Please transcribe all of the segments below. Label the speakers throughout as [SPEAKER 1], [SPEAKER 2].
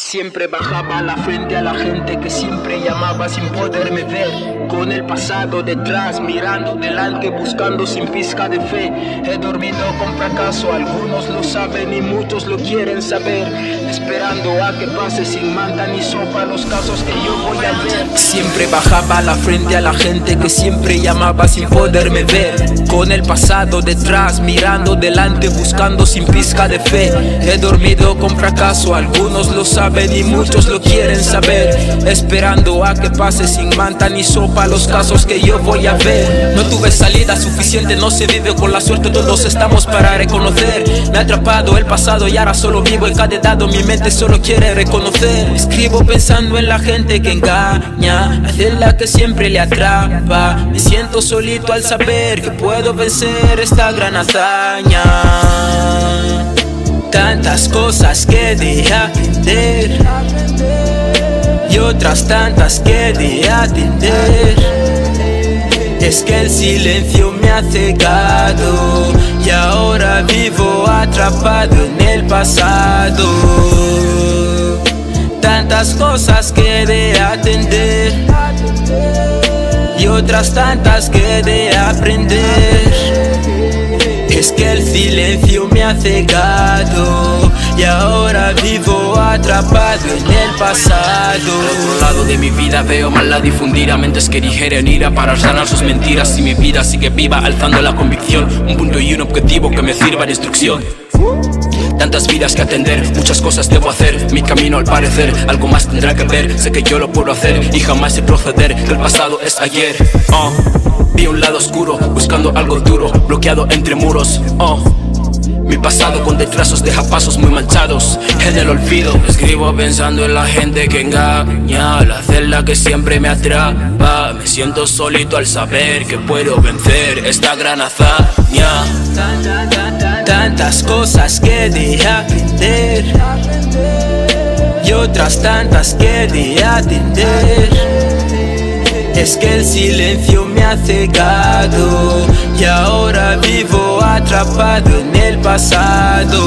[SPEAKER 1] Siempre bajaba la frente a la gente que siempre llamaba sin poderme ver. Con el pasado detrás, mirando delante, buscando sin pizca de fe. He dormido con fracaso, algunos lo saben y muchos lo quieren saber. Esperando a que pase sin manta ni sopa los casos que yo voy a ver. Siempre bajaba la frente a la gente que siempre llamaba sin poderme ver. Con el pasado detrás, mirando delante, buscando sin pizca de fe. He dormido con fracaso, algunos lo saben y muchos lo quieren saber. Esperando a que pase sin manta ni sopa los casos que yo voy a ver. No tuve salida suficiente, no se vive con la suerte, todos estamos para reconocer. Me ha atrapado el pasado y ahora solo vivo en cada dado, mi mente solo quiere reconocer. Escribo pensando en la gente que engaña, la celda que siempre le atrapa. Me siento solito al saber que puedo vencer esta gran hazaña. Tantas cosas que de aprender y otras tantas que de atender. Es que el silencio me ha cegado y ahora vivo atrapado en el pasado. Tantas cosas que de atender y otras tantas que de aprender. Es que el silencio me ha cegado y ahora vivo atrapado en el pasado.
[SPEAKER 2] Al otro lado de mi vida veo maldad difundida, mentes que digieren ira para sanar sus mentiras. Y mi vida sigue viva, alzando la convicción, un punto y un objetivo que me sirva de instrucción. Tantas vidas que atender, muchas cosas debo hacer. Mi camino al parecer, algo más tendrá que ver. Sé que yo lo puedo hacer y jamás retroceder, que el pasado es ayer. Vi un lado oscuro, buscando algo duro, bloqueado entre muros. Mi pasado con retrasos deja pasos muy manchados en el olvido. Escribo pensando en la gente que engaña, la celda que siempre me atrapa. Me siento solito al saber que puedo vencer esta gran hazaña.
[SPEAKER 1] Tantas cosas que de aprender y otras tantas que de atender. Es que el silencio me ha cegado y ahora vivo atrapado en el pasado.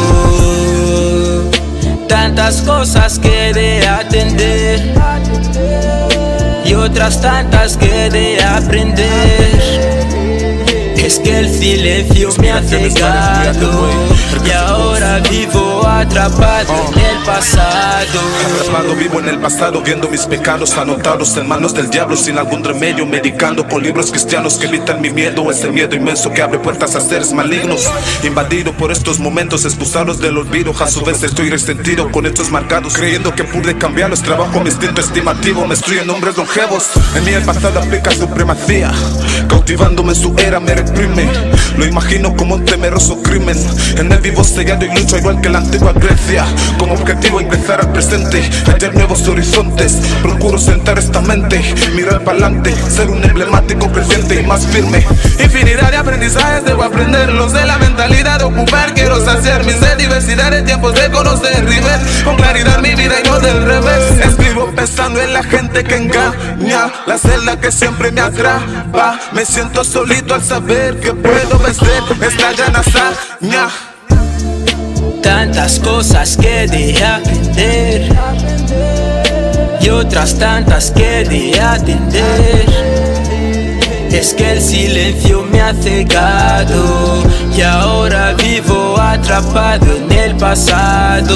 [SPEAKER 1] Tantas cosas que de atender y otras tantas que de aprender. Es que el silencio me ha cegado y ahora vivo atrapado en el pasado.
[SPEAKER 3] Atrapado vivo en el pasado, viendo mis pecados anotados en manos del diablo, sin algún remedio, medicando con libros cristianos que evitan mi miedo. Ese miedo inmenso que abre puertas a seres malignos. Invadido por estos momentos, expulsados del olvido. A su vez estoy resentido con hechos marcados, creyendo que pude cambiarlos. Trabajo mi instinto estimativo, me destruyen hombres longevos. En mí el pasado aplica supremacía, cautivándome en su era me reprime. Lo imagino como un temeroso crimen. En él vivo sellado y lucho igual que la antigua Grecia. Como objetivo ingresar al presente, hallar nuevos horizontes. Procuro sentar esta mente, mirar para adelante, ser un emblemático creciente y más firme.
[SPEAKER 4] Infinidad de aprendizajes debo aprenderlos, de la mentalidad de ocupar. Quiero saciar mi sed, diversidad de tiempos de conocer y ver con claridad mi vida y no del revés.
[SPEAKER 3] Escribo pensando en la gente que engaña, la celda que siempre me atrapa. Me siento solito al saber que puedo vencer esta gran hazaña.
[SPEAKER 1] Tantas cosas que de aprender y otras tantas que de atender. Es que el silencio me ha cegado y ahora vivo atrapado en el pasado.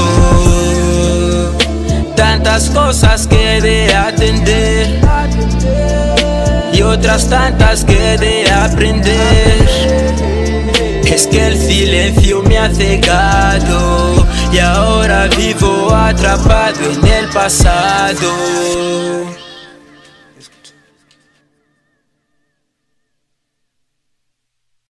[SPEAKER 1] Tantas cosas que de atender y otras tantas que de aprender. Es que el silencio me ha cegado y ahora vivo atrapado en el pasado.